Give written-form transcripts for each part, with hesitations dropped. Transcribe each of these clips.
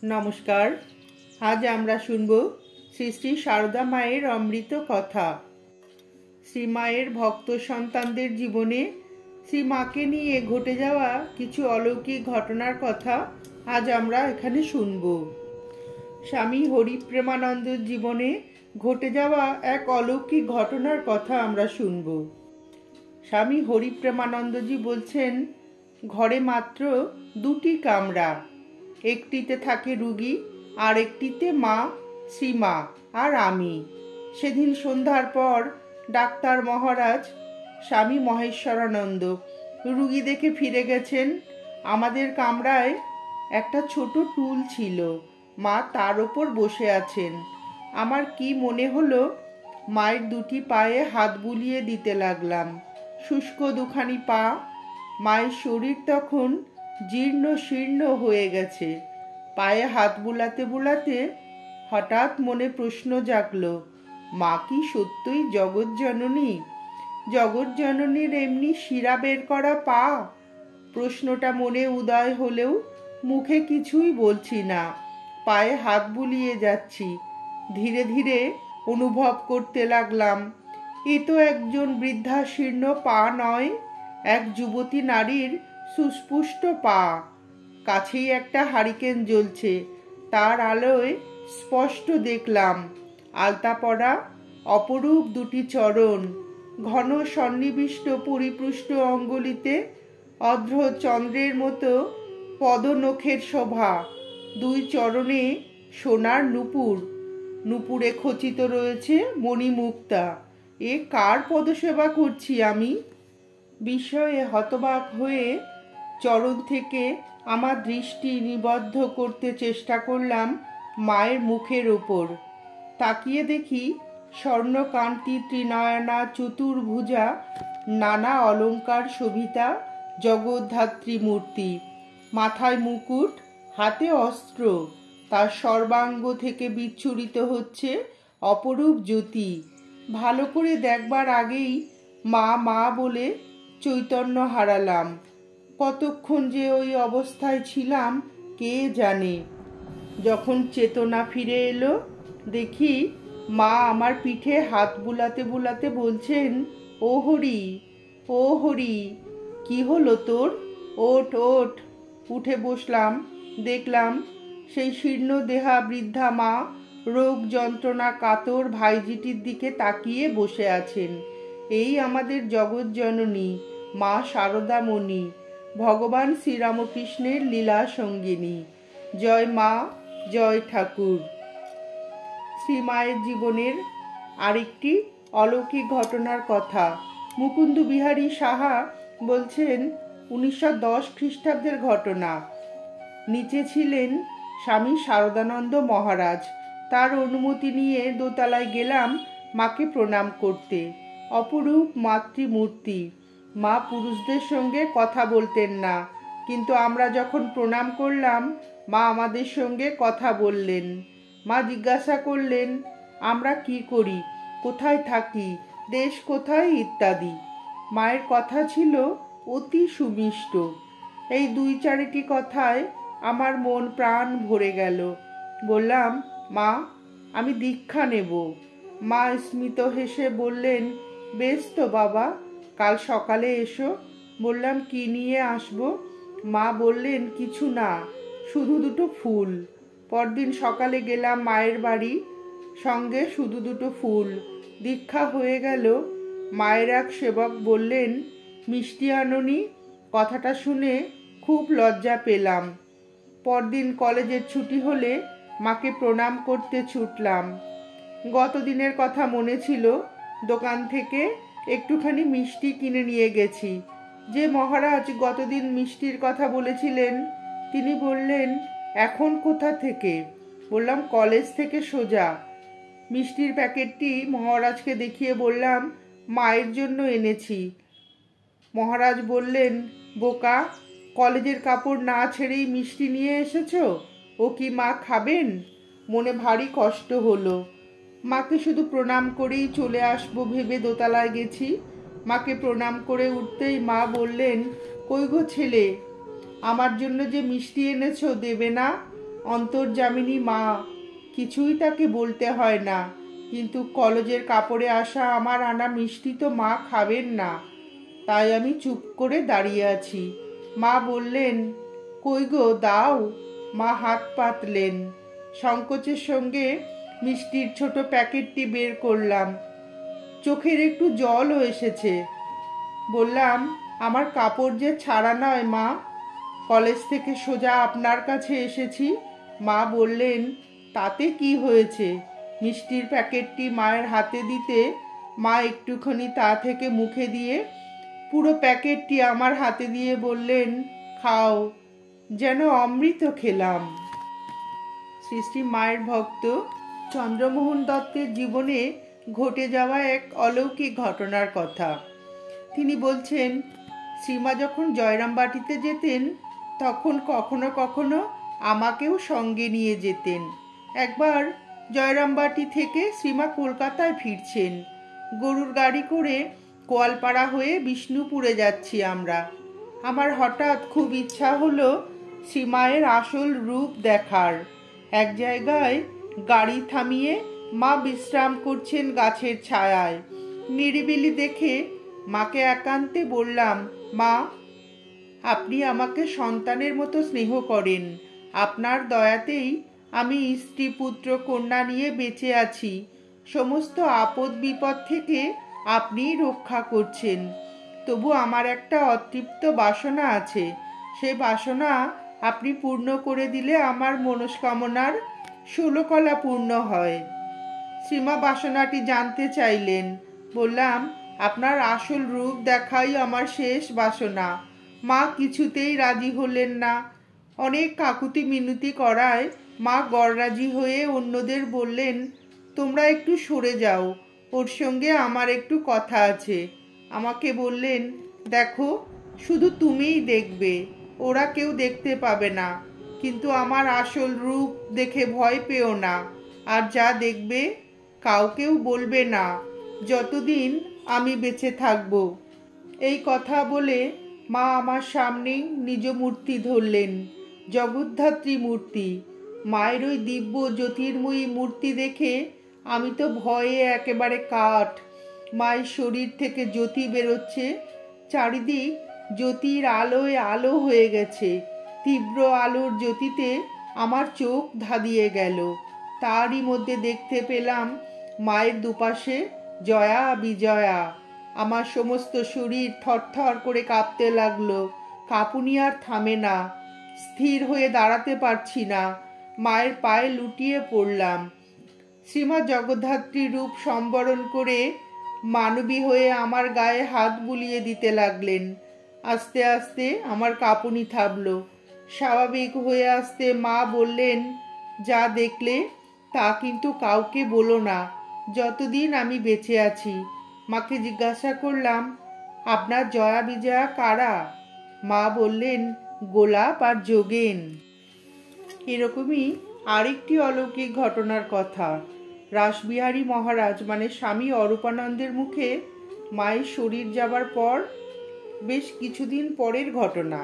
নমস্কার। আজ আমরা শুনব শ্রী শ্রী সারদা মায়ের অমৃত কথা। শ্রী মায়ের ভক্ত সন্তানদের জীবনে শ্রী মাকে নিয়ে ঘটে যাওয়া কিছু অলৌকিক ঘটনার কথা আজ আমরা এখানে শুনব। স্বামী হরিপ্রেমানন্দের জীবনে ঘটে যাওয়া এক অলৌকিক ঘটনার কথা আমরা শুনব। স্বামী হরিপ্রেমানন্দজি বলছেন, ঘরে মাত্র 2টি কামরা, একটিতে থাকে রুগী আর একটিতে মা, শ্রীমা আর আমি। সেদিন সন্ধ্যার পর ডাক্তার মহারাজ স্বামী মহেশ্বরানন্দ রুগী দেখে ফিরে গেছেন। আমাদের কামরায় একটা ছোট টুল ছিল, মা তার ওপর বসে আছেন। আমার কি মনে হলো, মায়ের 2টি পায়ে হাত বুলিয়ে দিতে লাগলাম। শুষ্ক 2খানি পা। মায়ের শরীর তখন জীর্ণ শীর্ণ হয়ে গেছে। পায়ে হাত বুলাতে বুলাতে হঠাৎ মনে প্রশ্ন জাগলো, মা কি সত্যই জগৎজননী? জগৎজননীর এমনি শিরা বের করা পা? প্রশ্নটা মনে উদয় হলেও মুখে কিছুই বলছি না, পায়ে হাত বুলিয়ে যাচ্ছি। ধীরে ধীরে অনুভব করতে লাগলাম, এ তো একজন বৃদ্ধা শীর্ণ পা নয়, এক যুবতী নারীর সুস্পুষ্ট পা। কাছেই একটা হারিকেন জ্বলছে, তার আলোয় স্পষ্ট দেখলাম আলতা পরা অপরূপ 2টি চরণ, ঘন সন্নিবিষ্ট পরিপুষ্ট অঙ্গুলিতে অর্ধ চন্দ্রের মতো পদনখের শোভা। 2 চরণে সোনার নূপুর, নূপুরে খচিত রয়েছে মণিমুক্তা। এ কার পদসেবা করছি আমি? বিস্ময়ে হতবাক হয়ে চরণ থেকে আমার দৃষ্টি নিবদ্ধ করতে চেষ্টা করলাম মায়ের মুখের ওপর। তাকিয়ে দেখি স্বর্ণকান্তি ত্রিনয়না চতুর্ভুজা নানা অলঙ্কার শোভিতা জগদ্ধাত্রী মূর্তি। মাথায় মুকুট, হাতে অস্ত্র, তার সর্বাঙ্গ থেকে বিচ্ছুরিত হচ্ছে অপরূপ জ্যোতি। ভালো করে দেখবার আগেই মা মা বলে চৈতন্য হারালাম। কতক্ষণ যে ওই অবস্থায় ছিলাম কে জানে। যখন চেতনা ফিরে এলো, দেখি মা আমার পিঠে হাত বুলাতে বুলাতে বলছেন, ও হরি, ও হরি, কি হলো তোর? ওঠ ওঠ। উঠে বসলাম। দেখলাম সেই শীর্ণ দেহা বৃদ্ধা মা রোগ যন্ত্রণা কাতর ভাইজিটির দিকে তাকিয়ে বসে আছেন। এই আমাদের জগৎজননী মা শারদামণি, ভগবান শ্রীরামকৃষ্ণের লীলা সঙ্গিনী। জয় মা, জয় ঠাকুর। শ্রীমায়ের জীবনের আরেকটি অলৌকিক ঘটনার কথা। মুকুন্দ বিহারী সাহা বলছেন, 1910 খ্রিস্টাব্দের ঘটনা। নিচে ছিলেন স্বামী শারদানন্দ মহারাজ। তার অনুমতি নিয়ে দোতলায় গেলাম মাকে প্রণাম করতে। অপরূপ মাতৃমূর্তি। মা পুরুষদের সঙ্গে কথা বলতেন না, কিন্তু আমরা যখন প্রণাম করলাম মা আমাদের সঙ্গে কথা বললেন। মা জিজ্ঞাসা করলেন আমরা কি করি, কোথায় থাকি, দেশ কোথায় ইত্যাদি। মায়ের কথা ছিল অতি সুমিষ্ট। এই 2-4টি কথায় আমার মন প্রাণ ভরে গেল। বললাম, মা আমি দীক্ষা নেব। মা স্মিত হেসে বললেন, বেশ তো বাবা, কাল সকালে এসো। বললাম, কি নিয়ে আসবো? মা বললেন, কিছু না, শুধু 2টো ফুল। পরদিন সকালে গেলাম মায়ের বাড়ি, সঙ্গে শুধু 2টো ফুল। দীক্ষা হয়ে গেল। মায়ের এক সেবক বললেন, মিষ্টি আনোনি? কথাটা শুনে খুব লজ্জা পেলাম। পরদিন কলেজের ছুটি হলে মাকে প্রণাম করতে ছুটলাম। গতদিনের কথা মনে ছিল, দোকান থেকে একটুখানি মিষ্টি কিনে নিয়ে গেছি। যে মহারাজ গতদিন মিষ্টির কথা বলেছিলেন তিনি বললেন, এখন কোথা থেকে? বললাম, কলেজ থেকে সোজা। মিষ্টির প্যাকেটটি মহারাজকে দেখিয়ে বললাম, মায়ের জন্য এনেছি। মহারাজ বললেন, বোকা, কলেজের কাপড় না ছেড়েই মিষ্টি নিয়ে এসেছো, ও কি মা খাবেন? মনে ভারী কষ্ট হলো। মাকে শুধু প্রণাম করেই চলে আসবো ভেবে দোতলায় গেছি। মাকে প্রণাম করে উঠতেই মা বললেন, কই গো ছেলে, আমার জন্য যে মিষ্টি এনেছো দেবে না? অন্তর্যামিনী মা, কিছুই তাকে বলতে হয় না, কিন্তু কলেজের কাপড়ে আসা আমার আনা মিষ্টি তো মা খাবেন না। তাই আমি চুপ করে দাঁড়িয়ে আছি। মা বললেন, কই গো দাও। মা হাত পাতলেন। সংকোচের সঙ্গে মিষ্টির ছোট প্যাকেটটি বের করলাম। চোখের একটু জলও এসেছে। বললাম, আমার কাপড় যে ছাড়া নয় মা, কলেজ থেকে সোজা আপনার কাছে এসেছি। মা বললেন, তাতে কি হয়েছে। মিষ্টির প্যাকেটটি মায়ের হাতে দিতে মা একটুখানি তা থেকে মুখে দিয়ে পুরো প্যাকেটটি আমার হাতে দিয়ে বললেন, খাও, যেন অমৃত খেলাম। শ্রী শ্রী মায়ের ভক্ত চন্দ্রমোহন দত্তের জীবনে ঘটে যাওয়া এক অলৌকিক ঘটনার কথা। তিনি বলছেন, শ্রীমা যখন জয়রামবাটিতে যেতেন তখন কখনো কখনো আমাকেও সঙ্গে নিয়ে যেতেন। একবার জয়রামবাটি থেকে শ্রীমা কলকাতায় ফিরছেন। গরুর গাড়ি করে কোয়ালপাড়া হয়ে বিষ্ণুপুরে যাচ্ছি আমরা। আমার হঠাৎ খুব ইচ্ছা হলো শ্রীমায়ের আসল রূপ দেখার। এক জায়গায় গাড়ি থামিয়ে মা বিশ্রাম করছেন গাছের ছায়ায়। নিরিবিলি দেখে মাকে একান্তে বললাম, মা, আপনি আমাকে সন্তানের মতো স্নেহ করেন। আপনার দয়াতেই আমি স্ত্রী পুত্র কন্যা নিয়ে বেঁচে আছি। সমস্ত আপদ বিপদ থেকে আপনিই রক্ষা করছেন। তবু আমার একটা অতৃপ্ত বাসনা আছে। সেই বাসনা আপনি পূর্ণ করে দিলে আমার মনস্কামনার 16 কলা পূর্ণ হয়। শ্রীমা বাসনাটি জানতে চাইলেন। বললাম, আপনার আসল রূপ দেখাই আমার শেষ বাসনা। মা কিছুতেই রাজি হলেন না। অনেক কাকুতি মিনতি করায় মা গড়রাজি হয়ে অন্যদের বললেন, তোমরা একটু সরে যাও, ওর সঙ্গে আমার একটু কথা আছে। আমাকে বললেন, দেখো, শুধু তুমিই দেখবে, ওরা কেউ দেখতে পাবে না। কিন্তু আমার আসল রূপ দেখে ভয় পেও না। আর যা দেখবে কাউকেও বলবে না, যতদিন আমি বেঁচে থাকব। এই কথা বলে মা আমার সামনেই নিজ মূর্তি ধরলেন, জগদ্ধাত্রী মূর্তি। মায়ের ওই দিব্য জ্যোতির্ময়ী মূর্তি দেখে আমি তো ভয়ে একেবারে কাঠ। মায়ের শরীর থেকে জ্যোতি বেরোচ্ছে, চারিদিক জ্যোতির আলোয় আলো হয়ে গেছে। তীব্র আলোর জ্যোতিতে আমার চোখ ধাঁধিয়ে গেল। তারই মধ্যে দেখতে পেলাম মায়ের দুপাশে জয়া বিজয়া। আমার সমস্ত শরীর থরথর করে কাঁপতে লাগলো। কাঁপুনি আর থামে না। স্থির হয়ে দাঁড়াতে পারছি না। মায়ের পায়ে লুটিয়ে পড়লাম। শ্রীমা জগদ্ধাত্রী রূপ সম্বরণ করে মানবী হয়ে আমার গায়ে হাত বুলিয়ে দিতে লাগলেন। আস্তে আস্তে আমার কাঁপুনি থামলো। স্বাভাবিক হয়ে আসতে মা বললেন, যা দেখলে তা কিন্তু কাউকে বলো না, যতদিন আমি বেঁচে আছি। মাকে জিজ্ঞাসা করলাম, আপনার জয়া বিজয়া কারা? মা বললেন, গোলাপ আর যোগেন। এরকমই আরেকটি অলৌকিক ঘটনার কথা। রাসবিহারী মহারাজ মানে স্বামী অরূপানন্দের মুখে মায়ের শরীর যাবার পর বেশ কিছুদিন পরের ঘটনা।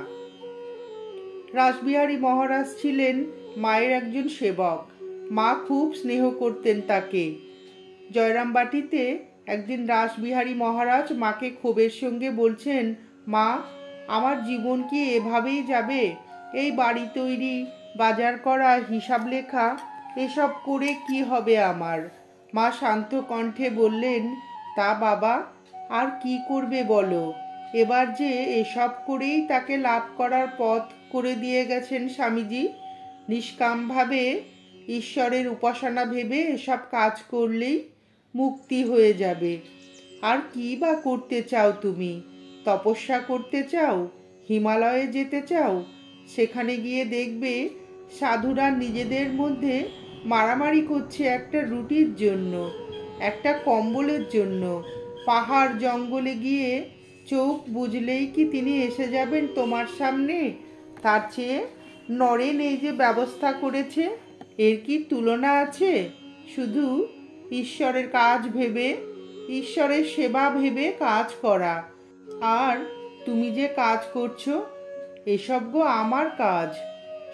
রাসবিহারী মহারাজ ছিলেন মায়ের একজন সেবক। মা খুব স্নেহ করতেন তাকে। জয়রামবাটিতে একদিন রাসবিহারী মহারাজ মাকে ক্ষোভের সঙ্গে বলছেন, মা, আমার জীবন কি এভাবেই যাবে? এই বাড়ি তৈরি, বাজার করা, হিসাব লেখা, এসব করে কি হবে আমার? মা শান্ত কণ্ঠে বললেন, তা বাবা, আর কি করবে বলো? এবার যে এসব করেই তাকে লাভ করার পথ করে দিয়ে গেছেন স্বামীজি। নিষ্কামভাবে ঈশ্বরের উপাসনা ভেবে এসব কাজ করলেই মুক্তি হয়ে যাবে। আর কি বা করতে চাও তুমি? তপস্যা করতে চাও? হিমালয়ে যেতে চাও? সেখানে গিয়ে দেখবে সাধুরা নিজেদের মধ্যে মারামারি করছে একটা রুটির জন্য, একটা কম্বলের জন্য। পাহাড় জঙ্গলে গিয়ে চোখ বুঝলেই কি তিনি এসে যাবেন তোমার সামনে? তার চেয়ে নরেন এই যে ব্যবস্থা করেছে, এর কি তুলনা আছে? শুধু ঈশ্বরের কাজ ভেবে, ঈশ্বরের সেবা ভেবে কাজ করা। আর তুমি যে কাজ করছো, এসব গো আমার কাজ।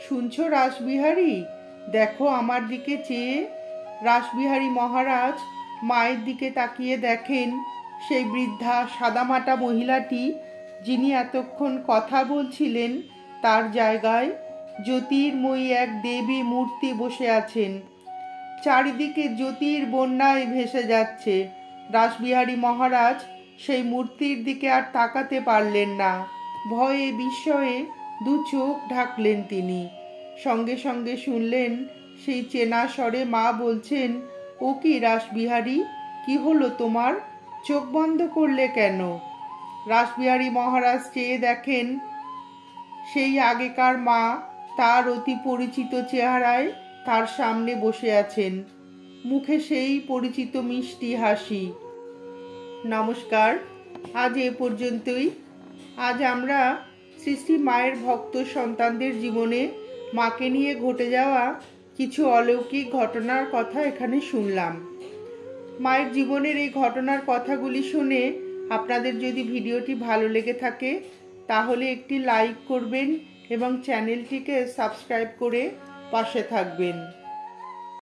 শুনছো রাসবিহারী? দেখো আমার দিকে চেয়ে। রাসবিহারী মহারাজ মায়ের দিকে তাকিয়ে দেখেন সেই বৃদ্ধা সাদামাটা মহিলাটি, যিনি এতক্ষণ কথা বলছিলেন, তার জায়গায় জ্যোতির্ময়ী এক দেবী মূর্তি বসে আছেন। চারিদিকে জ্যোতির বন্যায় ভেসে যাচ্ছে। রাসবিহারী মহারাজ সেই মূর্তির দিকে আর তাকাতে পারলেন না। ভয়ে বিস্ময়ে দু চোখ ঢাকলেন তিনি। সঙ্গে সঙ্গে শুনলেন সেই চেনা স্বরে মা বলছেন, ও কি রাসবিহারী, কি হলো তোমার? চোখ বন্ধ করলে কেন? রাসবিহারী মহারাজ চেয়ে দেখেন সেই আগেকার মা তার অতি পরিচিত চেহারায় তার সামনে বসে আছেন, মুখে সেই পরিচিত মিষ্টি হাসি। নমস্কার, আজ এ পর্যন্তই। আজ আমরা সৃষ্টি মায়ের ভক্ত সন্তানদের জীবনে মাকে নিয়ে ঘটে যাওয়া কিছু অলৌকিক ঘটনার কথা এখানে শুনলাম। মায়ের জীবনের এই ঘটনার কথাগুলি শুনে আপনাদের যদি ভিডিওটি ভালো লেগে থাকে তাহলে একটি লাইক করবেন এবং চ্যানেলটিকে সাবস্ক্রাইব করে পাশে থাকবেন।